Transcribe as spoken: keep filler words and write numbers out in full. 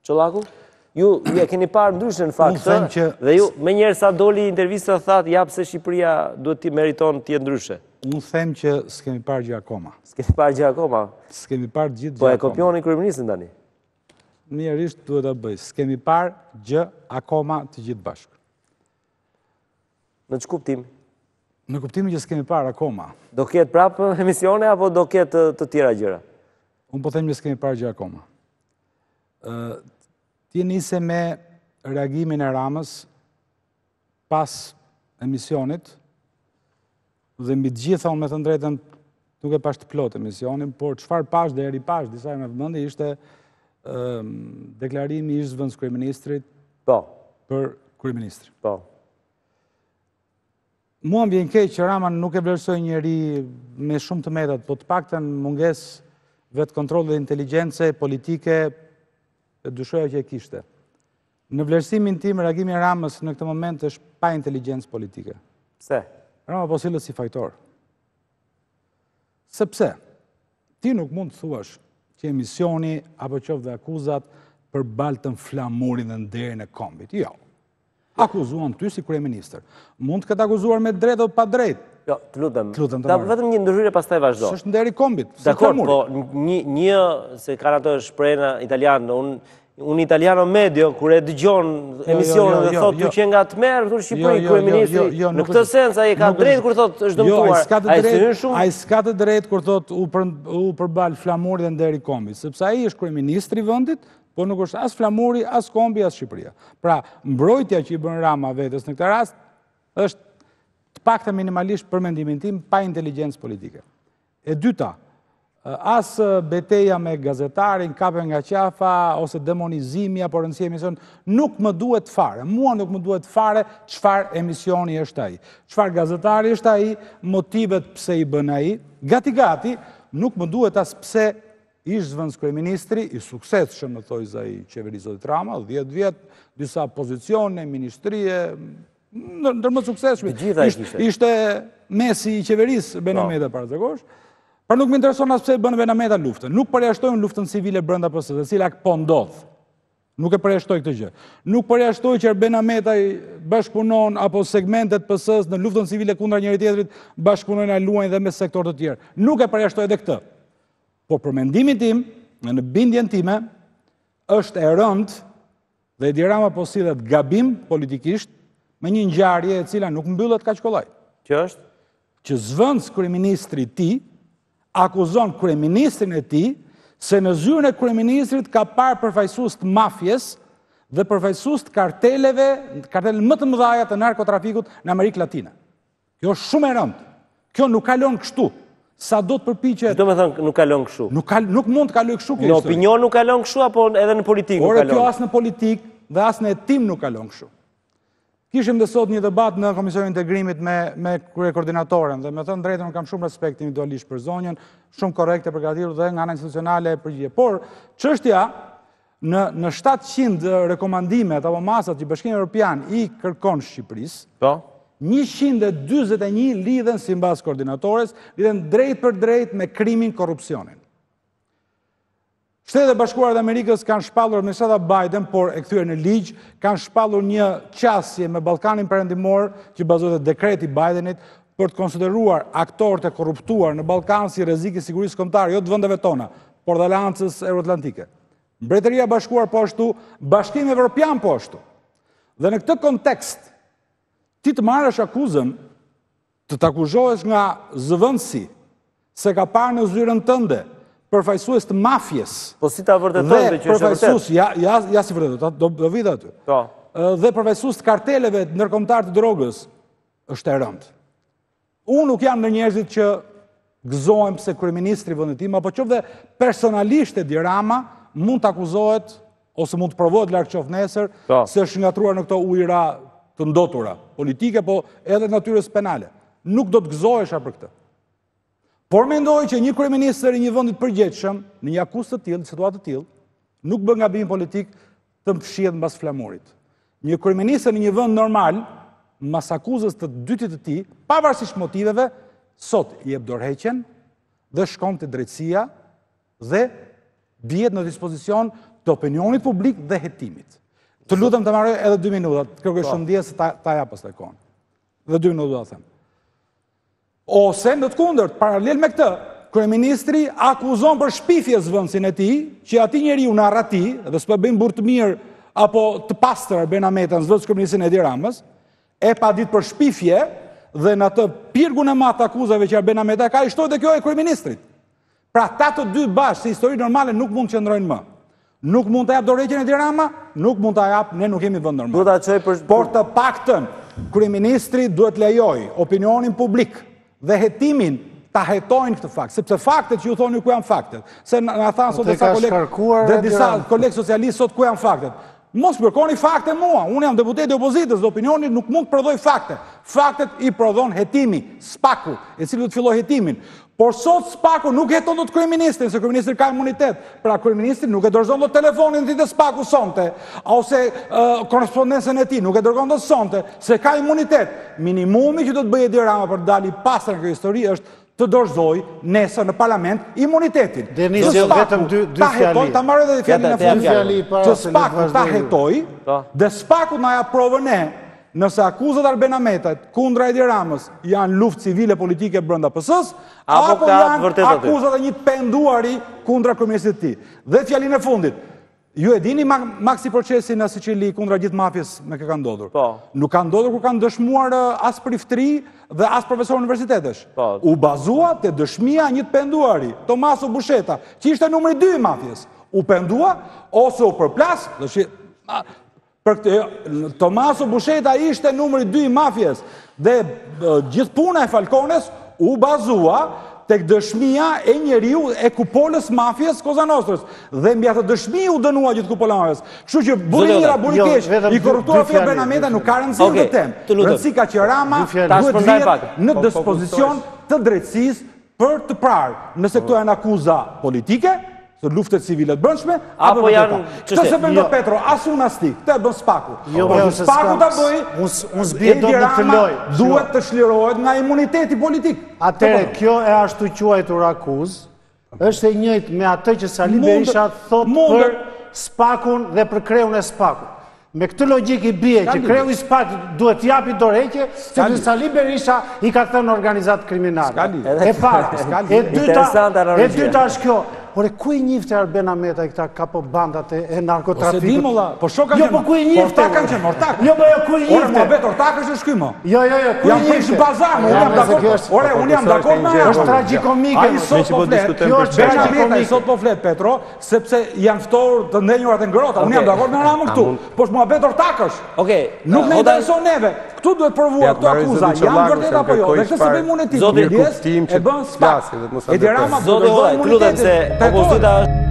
Çollaku? Ju e keni parë ndryshe në fakt, dhe ju me njerë sa doli intervista thatë, ja pse Shqipëria duhet të meriton të jetë ndryshe. Unë them që s'kemi parë gjë akoma. S'kemi parë gjë akoma? S'kemi parë gjithë gjë akoma. Po e kopjoni kryeministrin tani? Mirërisht duhet ta bëj. S'kemi parë gjë akoma të gjithë bashkë. Në ç'kuptim? kuptim? Në kuptimin që s'kemi parë akoma. Do ketë prapë emisione apo do ketë të tjera gjëra? Unë po them që s'kemi parë gjë akoma. Ë Ti nise me reagimin e Ramës pas emisionit dhe mbi të gjitha unë me të drejtën nuk e pash të plot emisionin, por çfarë pash deri pash disa me vëmendje ishte ë deklarimi i ish-zëvendës kryeministrit po për kryeministrin. Po. Mua më vjen keq që Rama nuk e vlerësoi njëri me shumë të metat, po të paktën mungesë vetë kontrolli dhe inteligjencë politike e dyshoja që e kishte. Në vlerësimin tim, reagimi i Ramës në këtë moment është pa inteligjencë politike. Pse? Rama po sillet si fajtor. Sepse ti nuk mund të thuash që emisioni apo qoftë dhe akuzat përbaltën flamurin dhe nderin e kombit. Jo. Akuzuan ty si kryeministër. Mund të ketë akuzuar me drejt apo pa drejt. Jo, të lutem. Të lutem të Da marrë. vetëm një ndryshim pastaj vazhdo. S'është nderi i kombit. Dakor, po një një se kanë ato shprehje italian, un un italiano medio kur e dëgjon emisionin dhe thotë ty që nga tmerr në Shqipëri kryeministri. Në këtë sens ai ka drejt kur thotë është dëmtuar. Ai s'ka shumë. Ai s'ka të drejt kur thotë u u përbal flamuri dhe nderi i kombit, sepse ai është kryeministri i vendit, po nuk është as flamuri, as kombi, as Shqipëria. Pra, mbrojtja që i bën Rama vetes në këtë rast është të pakta minimalisht për mendimin tim pa inteligjencë politike. E dyta, as beteja me gazetarin, kape nga qafa, ose demonizimi apo rëndësia e emision, nuk më duhet fare. Mua nuk më duhet fare çfarë emisioni është ai. Çfarë gazetari është ai, motivet pse i bën ai, gati-gati, nuk më duhet as pse ish-zëvendës kryeministri, i suksesshëm në thojza i qeverisë zotit Rama, dhjetë vjet, disa pozicione, ministrie, ndër më suksesshëm. Ishte mesi i qeverisë Benameta parazakosh. Pra nuk më intereson as pse bën Benameta luftën. Nuk përjashtojmë luftën civile brenda P S-së, e cila po ndodh. Nuk e përjashtoj këtë gjë. Nuk përjashtoj që Benameta bashkëpunon apo segmentet P S-së në luftën civile kundra njëri tjetrit bashkëpunojnë ai luajnë dhe me sektor të tjerë. Nuk e përjashtoj edhe këtë. Po për mendimin tim, në bindjen time, është e rëndë dhe Edi Rama po sillet gabim politikisht me një ngjarje e cila nuk mbyllet kaq kollaj. Që është? Që zëvendës kryeministri i tij akuzon kryeministrin e tij se në zyrën e kryeministrit ka parë përfaqësues të mafjes dhe përfaqësues të karteleve, kartelet më të mëdha të narkotrafikut në Amerikë Latine. Kjo është shumë e rëndë. Kjo nuk kalon kështu. Sa do të përpiqet. Do të thënë nuk kalon kështu. Nuk kal, nuk mund të kalojë kështu kjo. Në opinion nuk kalon kështu apo edhe në politikë nuk kalon? Ore, kjo as në politikë dhe as në hetim nuk kalon kështu. Kishim dhe sot një debat në Komisionin e Integrimit me me kryekoordinatorën dhe me thënë drejtën unë kam shumë respekt individualisht për zonjën, shumë korrekte përgatitur dhe nga ana institucionale përgjigje. Por çështja në në shtatëqind rekomandimet apo masat që Bashkimi Evropian i kërkon Shqipërisë, po, njëqind e dyzet e një lidhen sipas koordinatores, lidhen drejt për drejt me krimin korrupsionin. Shtetet e Bashkuara të Amerikës kanë shpallur administrata Biden, por e kthyer në ligj, kanë shpallur një qasje me Ballkanin Perëndimor që bazohet te dekreti i Bidenit për të konsideruar aktorët e korruptuar në Ballkan si rrezik i sigurisë kombëtare, jo të vendeve tona, por dhe Aleancës Euroatlantike. Mbretëria e Bashkuar po ashtu, Bashkimi Evropian po ashtu. Dhe në këtë kontekst, ti të marrësh akuzën, të të akuzohesh nga zëvendësi se ka parë në zyrën tënde përfaqësues të mafjes. Po si ta vërteton që është vërtet? Ja, ja, ja si vërteton, do, do vite aty. Po. Dhe përfaqësues të karteleve ndërkombëtar të drogës është e rëndë. Unë nuk jam në njerëzit që gëzohem pse kryeministri i vendit tim apo qoftë personalisht Edi Rama mund të akuzohet ose mund të provohet larg qoftë nesër se është ngatruar në këto ujëra të ndotura politike, po edhe natyrës penale. Nuk do të gëzohesha për këtë. Por mendoj që një kryeministër i një vendi të përgjithshëm, në një akuzë të tillë, në situatë të tillë, nuk bën gabim politik të fshihet mbas flamurit. Një kryeministër në një vend normal, mbas akuzës të dytit të tij, pavarësisht motiveve, sot i jep dorëheqjen dhe shkon te drejtësia dhe bie në dispozicion të opinionit publik dhe hetimit. Të lutem të marrë edhe dy minutat, kërkoj shëndjes se ta ja pas të konë. Dhe dy minutat do të them. Ose në të kundërt, paralel me këtë, kryeministri akuzon për shpifje zvendësin e tij, që atij njeriu në arrati, dhe s'po bëjmë burr të mirë apo të pastër Benameta në zvendës kryeministrin Edi Ramës, e pa ditë për shpifje dhe në atë pirgun e madh të akuzave që Benameta ka, i shtohet dhe kjo e kryeministrit. Pra ta të dy bashkë, si histori normale, nuk mund të qëndrojnë më. Nuk mund të jap dorëheqjen Edi Rama, nuk mund ta jap, ne nuk kemi vend normal. Por të paktën kryeministri duhet lejoj opinionin publik dhe hetimin ta hetojnë këtë fakt, sepse faktet që ju thoni ku janë faktet. Se na thanë sot disa kolegë dhe disa kolegë socialistë sot ku janë faktet. Mos kërkoni fakte mua, unë jam deputet i opozitës dhe opinioni nuk mund të prodhoj fakte. Faktet i prodhon hetimi, spaku, e cili do të filloj hetimin. Por sot spaku nuk heton do të kryeministrin, se kryeministri ka imunitet. Pra kryeministri nuk e dorëzon do telefonin të spaku sonte, ose korrespondencën e tij nuk e dërgon do sonte, se ka imunitet. Minimumi që do të bëjë Edi Rama për të dalë pastër nga kjo histori është të dorëzoj nesër në parlament imunitetin. Denis, vetëm dy fjali. Ta marrë edhe fjalin e fundit. Të spaku ta hetoj, dhe spaku na ja provën ne, nëse akuzat Arben Ametajt kundra Edi Ramës janë luftë civile politike brenda P S-s, apo janë akuzat e një penduari kundra kryeministit të tij. Dhe fjalin e fundit. Ju e dini maksi procesi në Siçili kundra gjithë mafjes me kë ka ndodhur. Nuk ka ndodhur kur kanë dëshmuar as priftëri dhe as profesor universitetesh. U bazua te dëshmia një penduari, Tomaso Busheta, që ishte numri dy i mafjes. U pendua ose u përplas, për këtë Tomaso Busheta ishte numri dy i mafjes dhe gjithë puna e Falcones u bazua tek dëshmia e njeriu e kupolës mafjes Koza Nostrës. Dhe mbi atë dëshmi u dënua gjithë kupola mafjes. Kështu që burimira, burikesh, i korruptuar Fio Benameta nuk ka rëndësi në këtë temë. Rëndësi ka që Rama duhet vihet në dispozicion të drejtësisë për të prarë nëse këto janë akuza politike, të luftet civile të brendshme, apo janë këtë se bën Petro, as unë as ti, këtë e bën Spaku. Por Spaku ta bëj, Edi Rama duhet të çlirohet nga imuniteti politik. Atëre, kjo e ashtu quajtur akuzë, është e njëjtë me atë që Sali Berisha thot për Spakun dhe për kreun e Spakut. Me këtë logjik i bie që kreu i Spakut duhet t'japi dorëheqje, sepse Sali Berisha i ka thënë organizatë kriminale. E para, e dyta është kjo. Ore, ku i njifte Arben Ametaj këta kapo bandat e narkotrafikut? Ose di molla, po shok kanë qenë. Jo, po ku i njifte? Ortak kanë qenë, ortak. Jo, po jo, ku i njifte? Ore, muhabet ortak është shky mo. Jo, jo, jo, ku i njifte? Jam prish bazar, unë jam dakord. Ore, unë jam dakord me ajo. Është tragjikomike. Ai sot po flet. Kjo është Benameta i sot po flet Petro, sepse janë ftohur të ndenjurat e ngrohta. Unë jam dakord me Ramën këtu. Po muhabet ortak është. Okej. Nuk na intereson neve. Këtu duhet provuar këto akuza. Janë vërtet apo jo? Dhe këtë se bëjmë unë ti. Zoti kuptim që e bën Spak. Edi Rama do të vëmë lutem se opozita